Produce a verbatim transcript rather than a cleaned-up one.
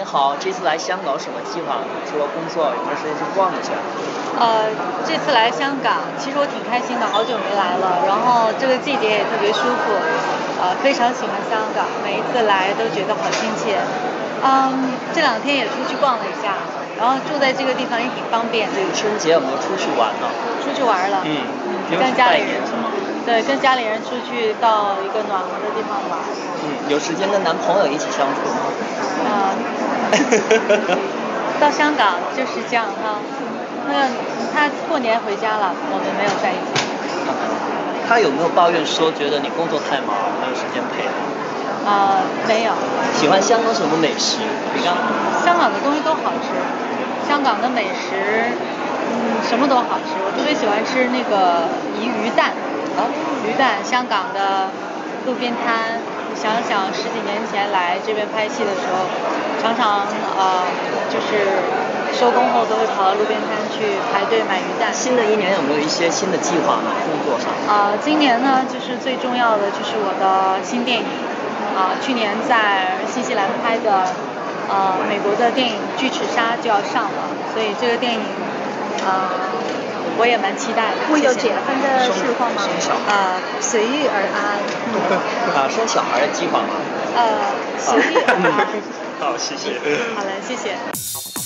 好，这次来香港有什么计划？除了工作，有没有时间去逛一下？ 呃，这次来香港，其实我挺开心的，好久没来了。然后这个季节也特别舒服，呃，非常喜欢香港，每一次来都觉得好亲切。嗯，这两天也出去逛了一下，然后住在这个地方也挺方便的。 这个春节有没有出去玩呢？ 出去玩了， 嗯， 跟家里人，对，跟家里人出去到一个暖和的地方玩。 嗯，有时间跟男朋友一起相处吗？ 啊、到香港就是这样哈。那他过年回家了，我们没有在一起。 他有没有抱怨说觉得你工作太忙，没有时间陪他？ 啊、没有。 喜欢香港什么美食？你刚香港的东西都好吃，香港的美食，嗯，什么都好吃。我特别喜欢吃那个鱼鱼蛋， 啊， 鱼蛋，香港的路边摊。想想十几年前来这边拍戏的时候，常常呃就是收工后都会跑到路边摊去排队买鱼蛋。 新的一年有没有一些新的计划呢？工作上？ 啊、呃，今年呢，就是最重要的就是我的新电影啊、呃，去年在新西兰拍的呃美国的电影《巨齿鲨》就要上了，所以这个电影啊、呃、我也蛮期待的。 会有结婚的计划吗？ 啊、呃，随遇而安。 啊，生小孩的计划吗？ 呃，随遇而安。 好，谢谢。 好嘞，谢谢。